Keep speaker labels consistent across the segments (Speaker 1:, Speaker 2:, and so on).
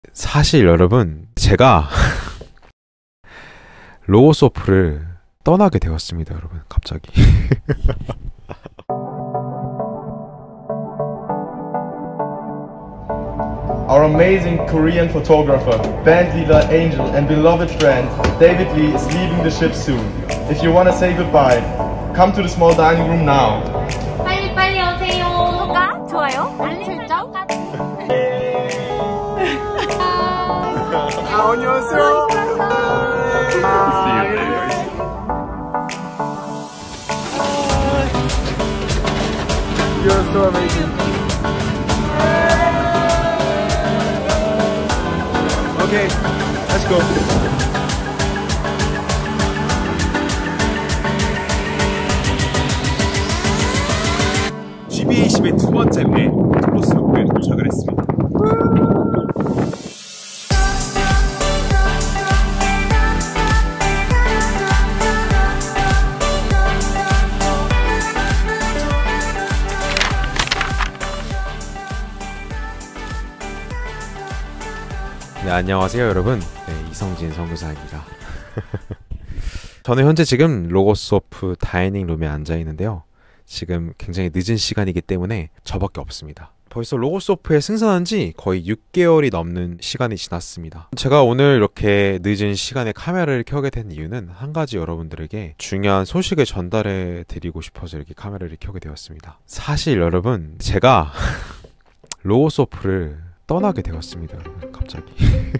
Speaker 1: 사실 여러분, 제가 로고소프를 떠나게 되었습니다. 여러분, 갑자기.
Speaker 2: Our amazing Korean photographer, band leader Angel, and beloved friend David Lee is leaving the ship soon. If you want to say goodbye, come to the small dining room now.
Speaker 3: 빨리 오세요. 구독과 좋아요, 알림 설정.
Speaker 2: 안녕하세요.
Speaker 4: See you later.
Speaker 2: You're so amazing. Okay, let's go.
Speaker 4: GBA10의 두 번째 배 툴로스로프에 도착을 했습니다.
Speaker 1: 네, 안녕하세요 여러분. 네, 이성진 선교사입니다. 저는 현재 지금 로고소프 다이닝 룸에 앉아 있는데요. 지금 굉장히 늦은 시간이기 때문에 저밖에 없습니다. 벌써 로고소프에 승선한 지 거의 6개월이 넘는 시간이 지났습니다. 제가 오늘 이렇게 늦은 시간에 카메라를 켜게 된 이유는 한 가지 여러분들에게 중요한 소식을 전달해 드리고 싶어서 이렇게 카메라를 켜게 되었습니다. 사실 여러분, 제가 로고소프를 떠나게 되었습니다. 갑자기.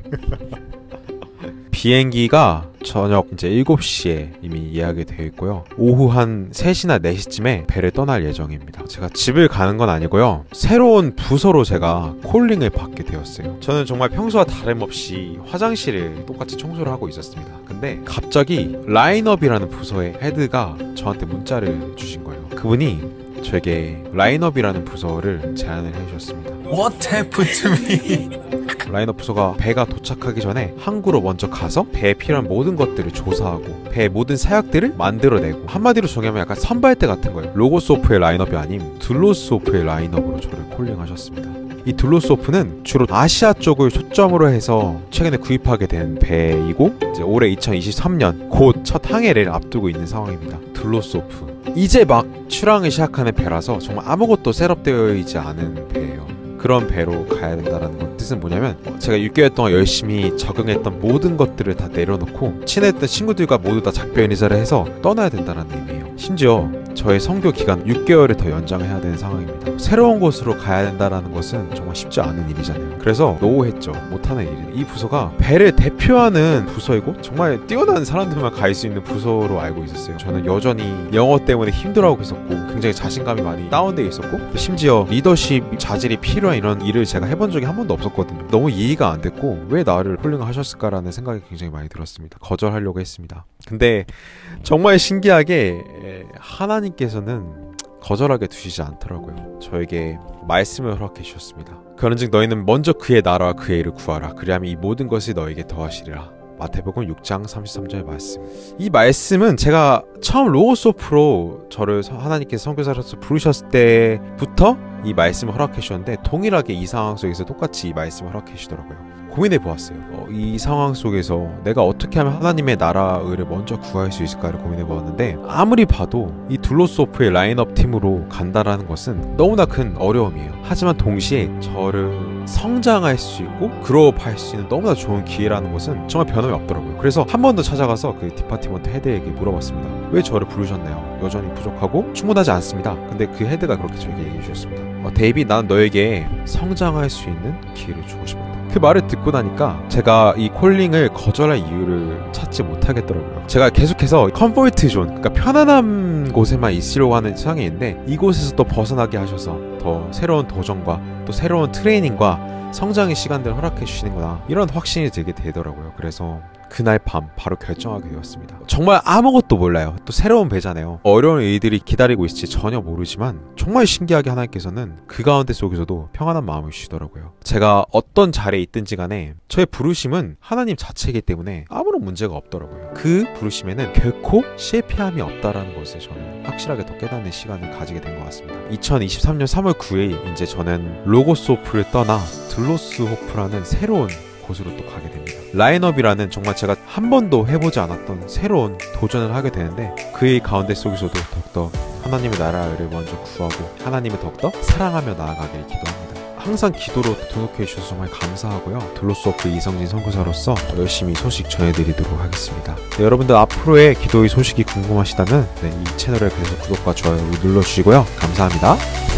Speaker 1: 비행기가 저녁 이제 7시에 이미 예약이 되어 있고요. 오후 한 3시나 4시쯤에 배를 떠날 예정입니다. 제가 집을 가는 건 아니고요. 새로운 부서로 제가 콜링을 받게 되었어요. 저는 정말 평소와 다름없이 화장실을 똑같이 청소를 하고 있었습니다. 근데 갑자기 라인업이라는 부서의 헤드가 저한테 문자를 주신 거예요. 그분이 저에게 라인업이라는 부서를 제안을 해주셨습니다.
Speaker 4: What happened to me?
Speaker 1: 라인업 부서가 배가 도착하기 전에 항구로 먼저 가서 배에 필요한 모든 것들을 조사하고 배의 모든 사약들을 만들어내고, 한마디로 정의하면 약간 선발대 같은 거예요. 로고소프의 라인업이 아닌 둘로스오프의 라인업으로 저를 콜링하셨습니다. 이 둘로스오프는 주로 아시아 쪽을 초점으로 해서 최근에 구입하게 된 배이고, 이제 올해 2023년 곧 첫 항해를 앞두고 있는 상황입니다. 둘로스오프 이제 막 출항을 시작하는 배라서 정말 아무것도 셋업되어 있지 않은 배예요. 그런 배로 가야 된다는 건 뜻은 뭐냐면, 제가 6개월 동안 열심히 적응했던 모든 것들을 다 내려놓고 친했던 친구들과 모두 다 작별 인사를 해서 떠나야 된다는 의미예요. 심지어 저의 선교 기간 6개월을 더 연장해야 되는 상황입니다. 새로운 곳으로 가야 된다는 것은 정말 쉽지 않은 일이잖아요. 그래서 노했죠. 못하는 일이에요. 이 부서가 배를 대표하는 부서이고 정말 뛰어난 사람들만 갈 수 있는 부서로 알고 있었어요. 저는 여전히 영어 때문에 힘들어하고 있었고 굉장히 자신감이 많이 다운되어 있었고, 심지어 리더십 자질이 필요한 이런 일을 제가 해본 적이 한 번도 없었거든요. 너무 이해가 안 됐고 왜 나를 콜링하셨을까라는 생각이 굉장히 많이 들었습니다. 거절하려고 했습니다. 근데 정말 신기하게 하나님께서는 거절하게 두시지 않더라고요. 저에게 말씀을 허락해 주셨습니다. 그런즉 너희는 먼저 그의 나라와 그의 일을 구하라. 그리하면 이 모든 것을 너에게 더하시리라. 마태복음 6장 33절의 말씀. 이 말씀은 제가 처음 로고소프로 저를 하나님께서 선교사로서 부르셨을 때부터 이 말씀을 허락해 주셨는데, 동일하게 이 상황 속에서 똑같이 이 말씀을 허락해 주시더라고요. 고민해 보았어요. 이 상황 속에서 내가 어떻게 하면 하나님의 나라를 먼저 구할 수 있을까를 고민해 보았는데, 아무리 봐도 이 둘로스오프의 라인업 팀으로 간다라는 것은 너무나 큰 어려움이에요. 하지만 동시에 저를 성장할 수 있고 그로업할 수 있는 너무나 좋은 기회라는 것은 정말 변함이 없더라고요. 그래서 한 번 더 찾아가서 그 디파티먼트 헤드에게 물어봤습니다. 왜 저를 부르셨나요? 여전히 부족하고 충분하지 않습니다. 근데 그 헤드가 그렇게 저에게 얘기해 주셨습니다. 데이비, 나는 너에게 성장할 수 있는 기회를 주고 싶다. 그 말을 듣고 나니까 제가 이 콜링을 거절할 이유를 찾지 못하겠더라고요. 제가 계속해서 컴포트 존, 그러니까 편안한 곳에만 있으려고 하는 상황인데, 이곳에서 또 벗어나게 하셔서 더 새로운 도전과 또 새로운 트레이닝과 성장의 시간들을 허락해 주시는구나, 이런 확신이 들게 되더라고요. 그래서 그날 밤 바로 결정하게 되었습니다. 정말 아무것도 몰라요. 또 새로운 배잖아요. 어려운 일들이 기다리고 있을지 전혀 모르지만 정말 신기하게 하나님께서는 그 가운데 속에서도 평안한 마음을 주시더라고요. 제가 어떤 자리에 있든지 간에 저의 부르심은 하나님 자체이기 때문에 아무런 문제가 없더라고요. 그 부르심에는 결코 실패함이 없다라는 것을 저는 확실하게 더 깨닫는 시간을 가지게 된 것 같습니다. 2023년 3월 9일 이제 저는 로고소프를 떠나 둘로스호프라는 새로운 곳으로 또 가게 됩니다. 라인업이라는 정말 제가 한 번도 해보지 않았던 새로운 도전을 하게 되는데 그의 가운데 속에서도 더욱더 하나님의 나라를 먼저 구하고 하나님을 더욱더 사랑하며 나아가길 기도합니다. 항상 기도로 등록해 주셔서 정말 감사하고요. 둘로스워프 이성진 선교사로서 열심히 소식 전해드리도록 하겠습니다. 네, 여러분들 앞으로의 기도의 소식이 궁금하시다면 이 채널을 계속 구독과 좋아요 눌러주시고요. 감사합니다.